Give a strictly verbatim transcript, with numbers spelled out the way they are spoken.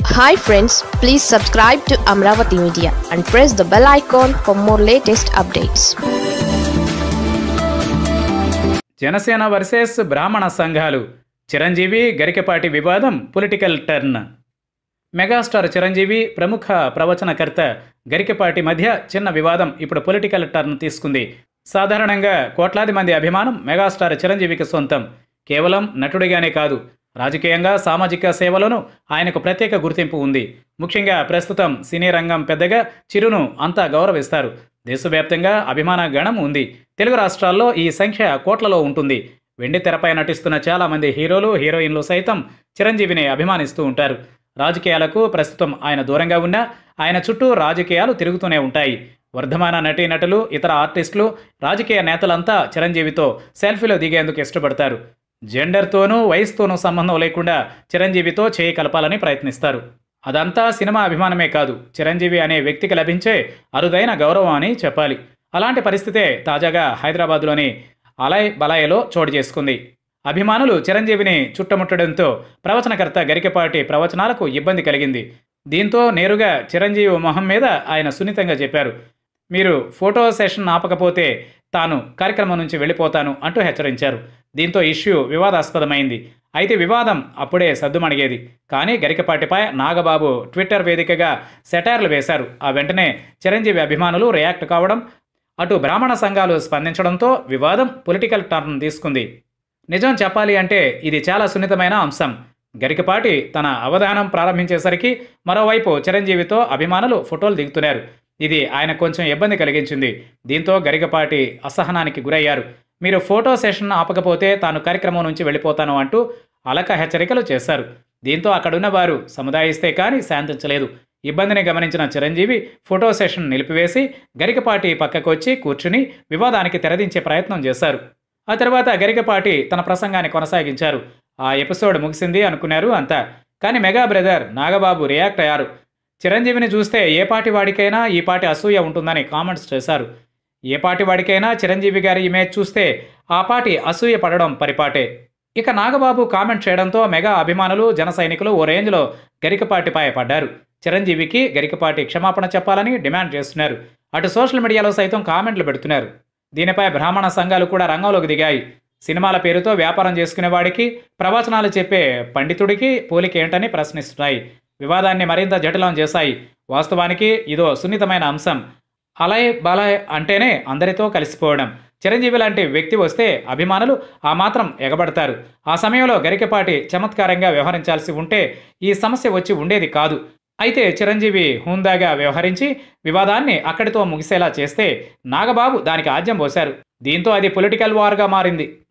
Hi friends, please subscribe to Amaravathi Media and press the bell icon for more latest updates. Janasena versus బ్రాహ్మణ సంఘాలు, చిరంజీవి గరికపాటి వివాదం political turn. Megastar Chiranjeevi, ప్రముఖ ప్రవచనకర్త గరికపాటి మధ్య చిన్న వివాదం ఇప్పుడు పొలిటికల్ టర్న్ తీసుకుంది. సాధారణంగా కోట్లాది మంది అభిమానం మెగాస్టార్ చిరంజీవికి సొంతం. కేవలం నటుడిగానే కాదు, రాజకీయంగా సామాజిక సేవలోనూ ఆయనకు ప్రత్యేక గుర్తింపు ఉంది. ముఖ్యంగా ప్రస్తుతం సినీ రంగం పెద్దగా చిరును అంతా గౌరవిస్తారు. దేశవ్యాప్తంగా అభిమాన గణం ఉంది. తెలుగు రాష్ట్రాల్లో ఈ సంఖ్య కోట్లలో ఉంటుంది. వెండి తెరపై నటిస్తున్న చాలామంది హీరోలు, హీరోయిన్లు సైతం చిరంజీవిని అభిమానిస్తూ ఉంటారు. రాజకీయాలకు ప్రస్తుతం ఆయన దూరంగా ఉన్నా ఆయన చుట్టూ రాజకీయాలు తిరుగుతూనే ఉంటాయి. వర్ధమాన నటీనటులు, ఇతర ఆర్టిస్టులు, రాజకీయ నేతలంతా చిరంజీవితో సెల్ఫీలో దిగేందుకు ఇష్టపడతారు. జెండర్తోనూ వయసుతోనూ సంబంధం లేకుండా చిరంజీవితో చేయి కలపాలని ప్రయత్నిస్తారు. అదంతా సినిమా అభిమానమే కాదు, చిరంజీవి అనే వ్యక్తికి లభించే అరుదైన గౌరవం అని చెప్పాలి. అలాంటి పరిస్థితే తాజాగా హైదరాబాద్లోని అలయ్ బలయలో చోటు చేసుకుంది. అభిమానులు చిరంజీవిని చుట్టుముట్టడంతో ప్రవచనకర్త గరికపాటి ప్రవచనాలకు ఇబ్బంది కలిగింది. దీంతో నేరుగా చిరంజీవి మొహం మీద ఆయన సున్నితంగా చెప్పారు. మీరు ఫోటో సెషన్ ఆపకపోతే తాను కార్యక్రమం నుంచి వెళ్ళిపోతాను అంటూ హెచ్చరించారు. దీంతో ఇష్యూ వివాదాస్పదమైంది. అయితే వివాదం అప్పుడే సద్దుమణిగేది. కానీ గరికపాటిపై నాగబాబు ట్విట్టర్ వేదికగా సెటైర్లు వేశారు. ఆ వెంటనే చిరంజీవి అభిమానులు రియాక్ట్ కావడం, అటు బ్రాహ్మణ సంఘాలు స్పందించడంతో వివాదం పొలిటికల్ టర్న్ తీసుకుంది. నిజం చెప్పాలి అంటే ఇది చాలా సున్నితమైన అంశం. గరికపాటి తన అవధానం ప్రారంభించేసరికి మరోవైపు చిరంజీవితో అభిమానులు ఫోటోలు దిగుతున్నారు. ఇది ఆయన కొంచెం ఇబ్బంది కలిగించింది. దీంతో గరికపాటి అసహనానికి గురయ్యారు. మీరు ఫోటో సెషన్ ఆపకపోతే తాను కార్యక్రమం నుంచి వెళ్ళిపోతాను అంటూ అలక హెచ్చరికలు చేశారు. దీంతో అక్కడున్న వారు సముదాయిస్తే కానీ శాంతించలేదు. ఇబ్బందిని గమనించిన చిరంజీవి ఫోటో సెషన్ నిలిపివేసి గరికపాటి పక్కకొచ్చి కూర్చుని వివాదానికి తెరదించే ప్రయత్నం చేశారు. ఆ తర్వాత గరికపాటి తన ప్రసంగాన్ని కొనసాగించారు. ఆ ఎపిసోడ్ ముగిసింది అనుకున్నారు అంతా. కానీ మెగా బ్రదర్ నాగబాబు రియాక్ట్ అయ్యారు. చిరంజీవిని చూస్తే ఏ పాటి వాడికైనా ఈ పాటి అసూయ ఉంటుందని కామెంట్స్ చేశారు. ఏ పాటి వాడికైనా చిరంజీవి గారి ఇమేజ్ చూస్తే ఆ పాటి అసూయ పడడం పరిపాటే. ఇక నాగబాబు కామెంట్ చేయడంతో మెగా అభిమానులు, జన సైనికులు ఓ రేంజ్లో గరికపాటిపై పడ్డారు. చిరంజీవికి గరికపాటి క్షమాపణ చెప్పాలని డిమాండ్ చేస్తున్నారు. అటు సోషల్ మీడియాలో సైతం కామెంట్లు పెడుతున్నారు. దీనిపై బ్రాహ్మణ సంఘాలు కూడా రంగంలోకి దిగాయి. సినిమాల పేరుతో వ్యాపారం చేసుకునే వాడికి, ప్రవచనాలు చెప్పే పండితుడికి పోలిక ఏంటని ప్రశ్నిస్తున్నాయి. వివాదాన్ని మరింత జటిలం చేశాయి. వాస్తవానికి ఇదో సున్నితమైన అంశం. అలయ్ బలయ్ అంటేనే అందరితో కలిసిపోవడం. చిరంజీవి లాంటి వ్యక్తి వస్తే అభిమానులు ఆ మాత్రం ఎగబడతారు. ఆ సమయంలో గరికపాటి చమత్కారంగా వ్యవహరించాల్సి ఉంటే ఈ సమస్య వచ్చి ఉండేది కాదు. అయితే చిరంజీవి హుందాగా వ్యవహరించి వివాదాన్ని అక్కడితో ముగిసేలా చేస్తే నాగబాబు దానికి ఆజ్యం పోశారు. దీంతో అది పొలిటికల్ వార్గా మారింది.